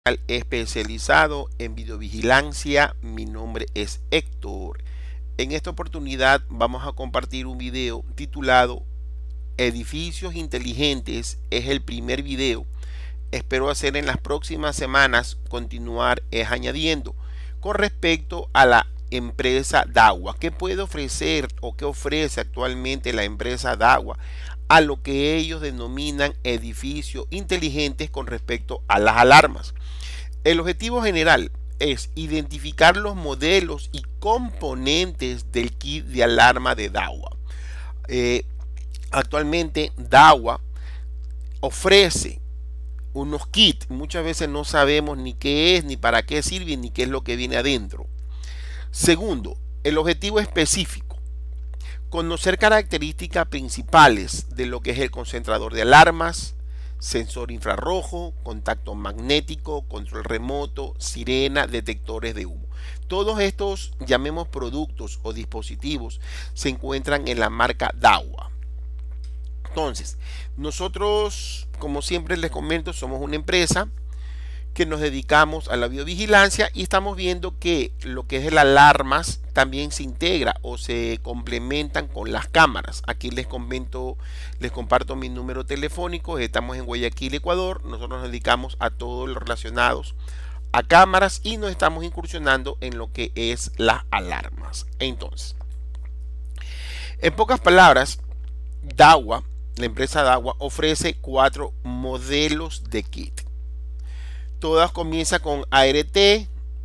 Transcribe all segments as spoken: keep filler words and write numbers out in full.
Especializado en videovigilancia. Mi nombre es Héctor. En esta oportunidad vamos a compartir un video titulado Edificios inteligentes. Es el primer video. Espero hacer en las próximas semanas continuar es añadiendo con respecto a la empresa DAWA. ¿Qué puede ofrecer o qué ofrece actualmente la empresa DAWA a lo que ellos denominan edificios inteligentes con respecto a las alarmas? El objetivo general es identificar los modelos y componentes del kit de alarma de DAWA. Eh, actualmente DAWA ofrece unos kits, muchas veces no sabemos ni qué es, ni para qué sirve, ni qué es lo que viene adentro. Segundo, el objetivo específico: conocer características principales de lo que es el concentrador de alarmas, sensor infrarrojo, contacto magnético, control remoto, sirena, detectores de humo. Todos estos, llamemos productos o dispositivos, se encuentran en la marca DAWA. Entonces, nosotros, como siempre les comento, somos una empresa que nos dedicamos a la videovigilancia y estamos viendo que lo que es el alarmas también se integra o se complementan con las cámaras. Aquí les comento, les comparto mi número telefónico. Estamos en Guayaquil, Ecuador. Nosotros nos dedicamos a todo lo relacionados a cámaras y nos estamos incursionando en lo que es las alarmas. Entonces, en pocas palabras, DAWA, la empresa DAWA, ofrece cuatro modelos de kit. Todas comienzan con A R T.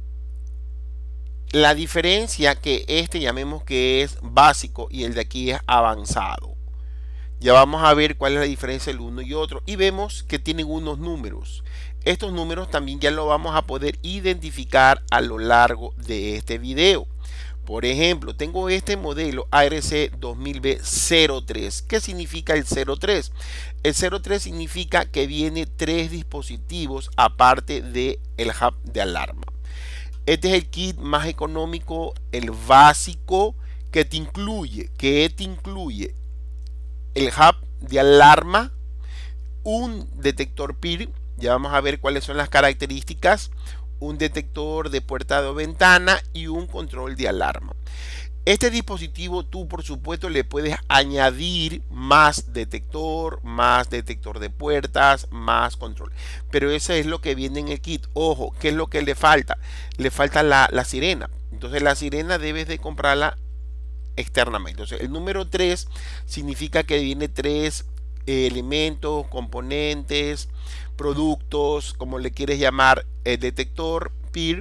La diferencia que este llamemos que es básico y el de aquí es avanzado. Ya vamos a ver cuál es la diferencia del uno y otro. Y vemos que tienen unos números. Estos números también ya lo vamos a poder identificar a lo largo de este video. Por ejemplo, tengo este modelo A R C dos mil B cero tres. ¿Qué significa el cero tres? El cero tres significa que viene tres dispositivos aparte del hub de alarma. Este es el kit más económico, el básico, que te incluye, que te incluye el hub de alarma, un detector P I R, ya vamos a ver cuáles son las características, un detector de puerta o ventana y un control de alarma. Este dispositivo tú por supuesto le puedes añadir más detector, más detector de puertas, más control. Pero eso es lo que viene en el kit. Ojo, ¿qué es lo que le falta? Le falta la, la sirena. Entonces la sirena debes de comprarla externamente. Entonces el número tres significa que viene tres eh, elementos, componentes, productos, como le quieres llamar, el detector P I R,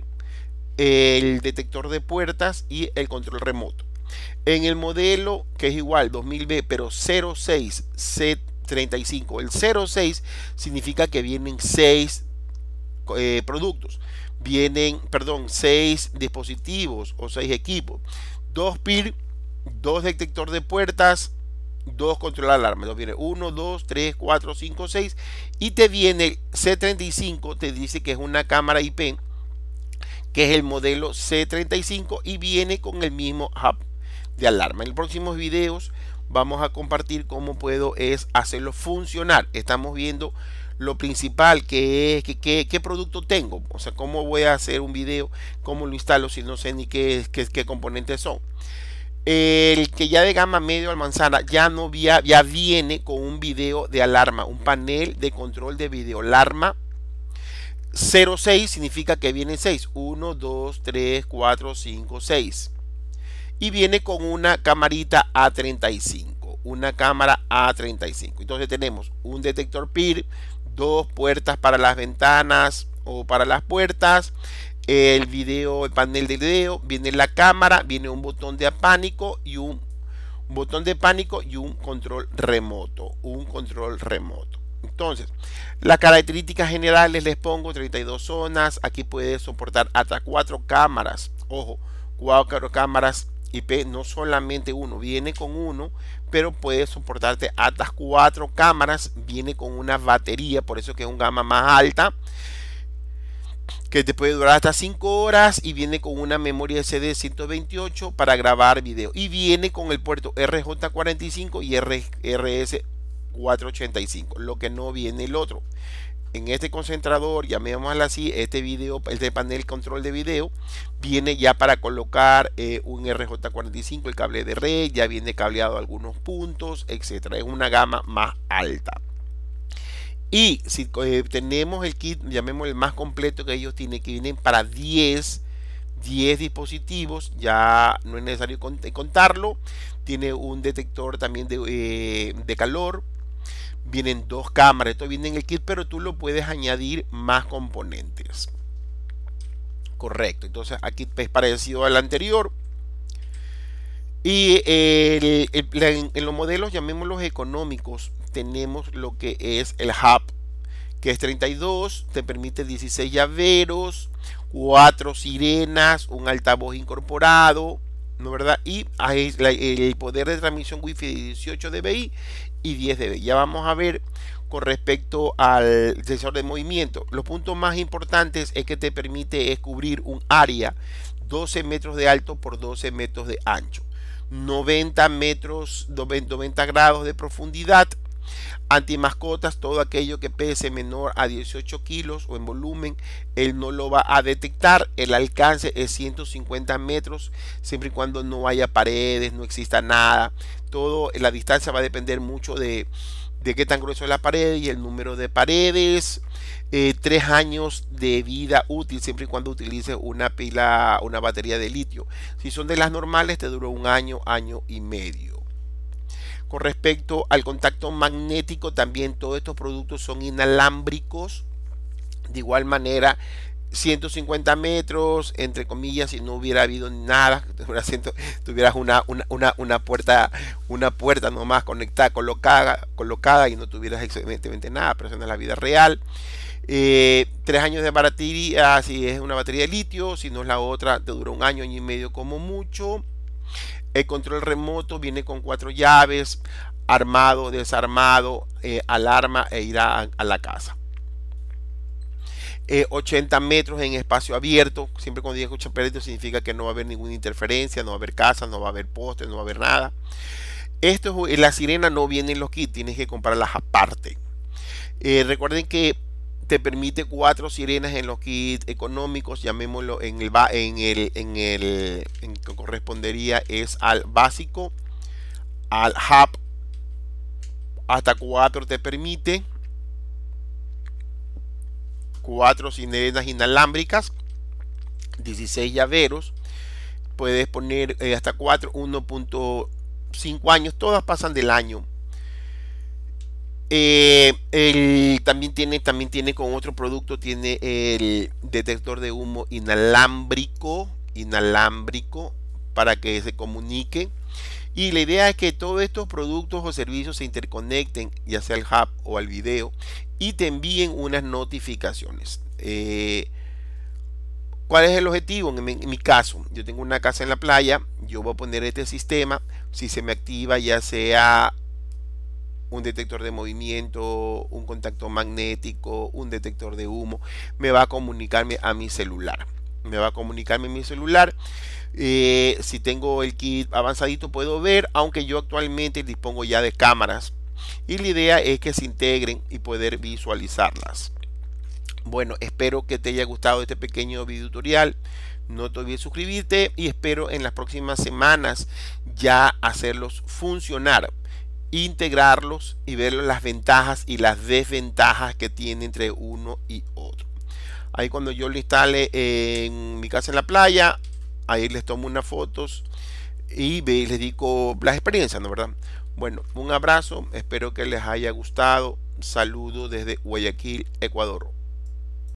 el detector de puertas y el control remoto. En el modelo que es igual dos mil B pero cero seis C treinta y cinco, el cero seis significa que vienen seis eh, productos, vienen, perdón, seis dispositivos o seis equipos, dos P I R, dos detector de puertas, dos control de alarma. Entonces viene uno, dos, tres, cuatro, cinco, seis y te viene el C treinta y cinco, te dice que es una cámara I P, que es el modelo C treinta y cinco y viene con el mismo hub de alarma. En los próximos videos vamos a compartir cómo puedo es hacerlo funcionar. Estamos viendo lo principal, que es que, que, qué producto tengo, o sea, cómo voy a hacer un video, cómo lo instalo si no sé ni qué, qué, qué componentes son. El que ya de gama medio al manzana ya no ya, ya viene con un video de alarma, un panel de control de video alarma. cero seis significa que viene seis, uno, dos, tres, cuatro, cinco, seis. Y viene con una camarita A treinta y cinco, una cámara A treinta y cinco. Entonces tenemos un detector P I R, dos puertas para las ventanas o para las puertas, el video, el panel de video, viene la cámara, viene un botón de pánico y un, un botón de pánico y un control remoto, un control remoto. Entonces, las características generales les pongo treinta y dos zonas. Aquí puede soportar hasta cuatro cámaras. Ojo, cuatro cámaras I P, no solamente uno, viene con uno, pero puede soportarte hasta cuatro cámaras. Viene con una batería, por eso que es un gama más alta, que te puede durar hasta cinco horas y viene con una memoria S D ciento veintiocho para grabar video y viene con el puerto R J cuarenta y cinco y R S cuatrocientos ochenta y cinco, lo que no viene el otro. en este concentrador, llamémoslo así, este video, este panel control de video, viene ya para colocar eh, un R J cuarenta y cinco, el cable de red, ya viene cableado a algunos puntos, etcétera. Es una gama más alta. Y si eh, tenemos el kit, llamémoslo el más completo que ellos tienen, que vienen para diez dispositivos, ya no es necesario contarlo. Tiene un detector también de, eh, de calor. Vienen dos cámaras, esto viene en el kit, pero tú lo puedes añadir más componentes. Correcto, entonces aquí es parecido al anterior. Y el, el, el, en los modelos, llamémoslos económicos, tenemos lo que es el hub, que es treinta y dos, te permite dieciséis llaveros, cuatro sirenas, un altavoz incorporado, ¿no verdad? Y el poder de transmisión Wi-Fi de dieciocho dBi y diez dBi. Ya vamos a ver con respecto al sensor de movimiento. Los puntos más importantes es que te permite es cubrir un área doce metros de alto por doce metros de ancho, noventa metros, noventa grados de profundidad. Antimascotas, todo aquello que pese menor a dieciocho kilos o en volumen, él no lo va a detectar. El alcance es ciento cincuenta metros, siempre y cuando no haya paredes, no exista nada. Todo, la distancia va a depender mucho de, de qué tan grueso es la pared y el número de paredes. Eh, tres años de vida útil, siempre y cuando utilices una pila, una batería de litio. Si son de las normales, te duró un año, año y medio. Con respecto al contacto magnético, también todos estos productos son inalámbricos. De igual manera, ciento cincuenta metros, entre comillas, si no hubiera habido nada, tuvieras una, una, una, una puerta, una puerta nomás conectada, colocada, colocada y no tuvieras evidentemente nada, pero eso no es la vida real. Eh, tres años de batería, si es una batería de litio, si no es la otra, te dura un año, año y medio como mucho. El control remoto viene con cuatro llaves, armado, desarmado, eh, alarma e irá a, a la casa. Eh, ochenta metros en espacio abierto. Siempre cuando digo ochenta metros significa que no va a haber ninguna interferencia, no va a haber casas, no va a haber postes, no va a haber nada. Esto es, la sirena no viene en los kits, tienes que comprarlas aparte. Eh, recuerden que te permite cuatro sirenas en los kits económicos, llamémoslo en el en el en el en que correspondería es al básico, al hub, hasta cuatro te permite, cuatro sirenas inalámbricas, dieciséis llaveros, puedes poner eh, hasta cuatro, uno punto cinco años, todas pasan del año. Eh, el, también tiene también tiene con otro producto, tiene el detector de humo inalámbrico inalámbrico para que se comunique, y la idea es que todos estos productos o servicios se interconecten, ya sea al hub o al video, y te envíen unas notificaciones. eh, ¿Cuál es el objetivo? En mi, en mi caso, yo tengo una casa en la playa, yo voy a poner este sistema. Si se me activa ya sea un detector de movimiento, un contacto magnético, un detector de humo, me va a comunicarme a mi celular. Me va a comunicarme a mi celular. Eh, si tengo el kit avanzadito puedo ver, aunque yo actualmente dispongo ya de cámaras. Y la idea es que se integren y poder visualizarlas. Bueno, espero que te haya gustado este pequeño video tutorial. No te olvides suscribirte y espero en las próximas semanas ya hacerlos funcionar, integrarlos y ver las ventajas y las desventajas que tiene entre uno y otro. Ahí cuando yo lo instale en mi casa en la playa, ahí les tomo unas fotos y les digo las experiencias, ¿no verdad? Bueno, un abrazo, espero que les haya gustado. Saludo desde Guayaquil, Ecuador.